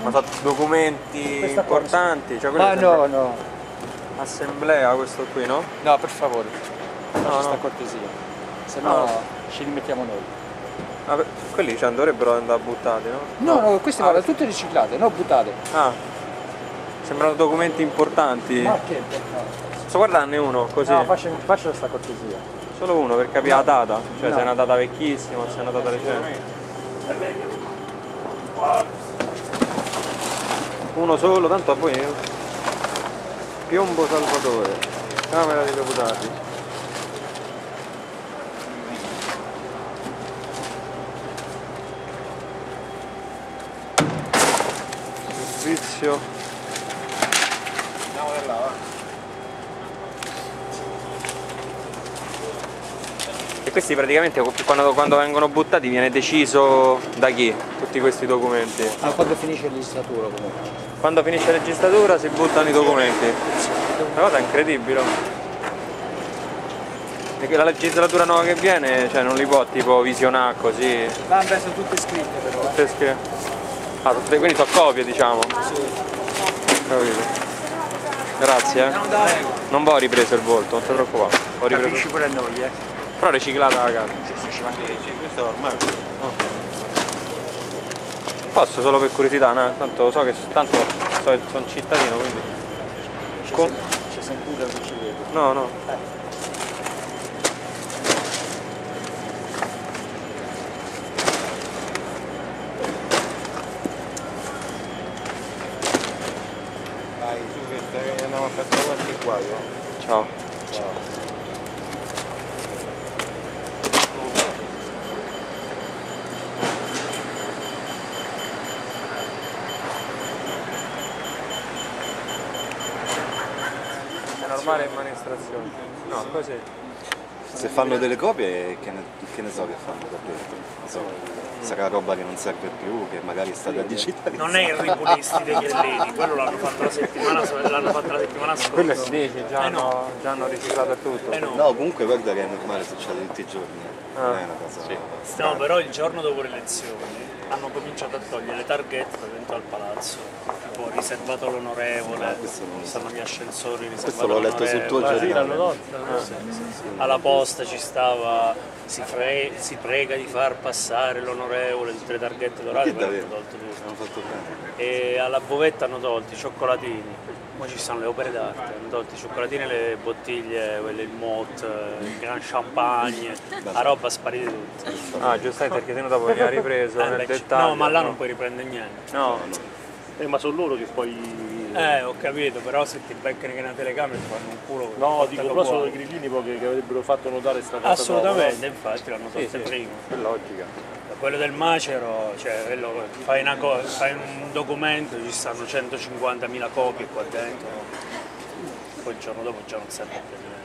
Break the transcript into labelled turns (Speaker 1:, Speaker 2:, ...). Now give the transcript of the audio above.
Speaker 1: Ma sono documenti importanti? Cioè,
Speaker 2: Ah no, no.
Speaker 1: Assemblea questo qui, no?
Speaker 2: No, per favore.
Speaker 1: No,
Speaker 2: Faccia sta
Speaker 1: no.
Speaker 2: cortesia. Se no
Speaker 1: No.
Speaker 2: ci rimettiamo noi.
Speaker 1: Ah, quelli cioè, dovrebbero andare buttati, no?
Speaker 2: No, no, queste vanno tutte riciclate, no buttate.
Speaker 1: Ah, sembrano documenti importanti.
Speaker 2: Ma che importante.
Speaker 1: Posso guardarne uno così?
Speaker 2: No, faccia sta cortesia.
Speaker 1: Solo uno per capire la data, cioè
Speaker 2: No.
Speaker 1: se è una data vecchissima o se è una data recente. Uno solo, tanto a voi. Piombo Salvatore, Camera dei Deputati. Servizio.
Speaker 3: Andiamo da là, va.
Speaker 1: E questi praticamente quando vengono buttati viene deciso da chi? Tutti questi documenti.
Speaker 2: Ah, quando finisce il legislatura comunque.
Speaker 1: Quando finisce la legislatura si buttano i documenti. Una cosa incredibile. Perché la legislatura nuova che viene, cioè non li può tipo visionare così.
Speaker 2: Vabbè, sono tutte scritte però.
Speaker 1: Tutte Ah, quindi sono copie diciamo.
Speaker 2: Sì.
Speaker 1: Capito. Grazie. Non vi ho ripreso il volto, non ti preoccupare. Ho ripreso.
Speaker 2: Capisci pure a noi,
Speaker 1: Però riciclata la carta.
Speaker 3: Questo ormai.
Speaker 1: Posso solo per curiosità, no? Tanto so che sono cittadino, quindi.
Speaker 2: C'è sempre una che ci vede.
Speaker 1: No, no.
Speaker 3: Dai, su che andiamo a fare qualche quadro.
Speaker 1: Ciao.
Speaker 3: Ciao.
Speaker 1: È normale amministrazione. No, così.
Speaker 3: Se fanno delle copie, che ne so che fanno copie? Non so, sarà roba che non serve più, che magari è stata digitalizzata.
Speaker 4: Non è il ripulisti degli Elleni, quello l'hanno fatto la settimana scorsa.
Speaker 1: Quello si dice, già
Speaker 4: no.
Speaker 1: hanno riciclato tutto.
Speaker 4: No.
Speaker 3: No, comunque guarda che è normale, succede tutti i giorni. Non è una cosa.
Speaker 4: No, però il giorno dopo le elezioni hanno cominciato a togliere le targhette da dentro al palazzo, tipo riservato all'onorevole,
Speaker 3: questo non lo so.
Speaker 4: stanno gli ascensori riservati
Speaker 3: Questo l'ho letto sul tuo giornale.
Speaker 4: alla posta ci stava, si prega di far passare l'onorevole, tutte le targhette dorate,
Speaker 3: Che
Speaker 4: poi hanno
Speaker 3: davvero?
Speaker 4: tolto tutto.
Speaker 3: Hanno fatto bene.
Speaker 4: E alla bovetta hanno tolto i cioccolatini, poi ci stanno le opere d'arte, hanno tolto i cioccolatini e le bottiglie, quelle, il mot, il gran champagne, la roba sparite tutte.
Speaker 1: Ah, giustamente perché sennò dopo veniva ripreso nel
Speaker 4: Beh,
Speaker 1: dettaglio.
Speaker 4: no, ma là non puoi riprendere niente.
Speaker 1: No,
Speaker 5: Ma sono loro che poi...
Speaker 4: Ho capito, però se ti beccano che una telecamera ti fanno un culo.
Speaker 5: No, dico, però sono
Speaker 4: uguale.
Speaker 5: i grillini poi che avrebbero fatto notare sta cosa.
Speaker 4: Assolutamente, infatti l'hanno
Speaker 1: sì,
Speaker 4: tolte
Speaker 1: sì,
Speaker 4: prima.
Speaker 1: è logica.
Speaker 4: Quello del macero, cioè quello, fai un documento, ci stanno 150.000 copie qua dentro, poi il giorno dopo già non serve più a niente.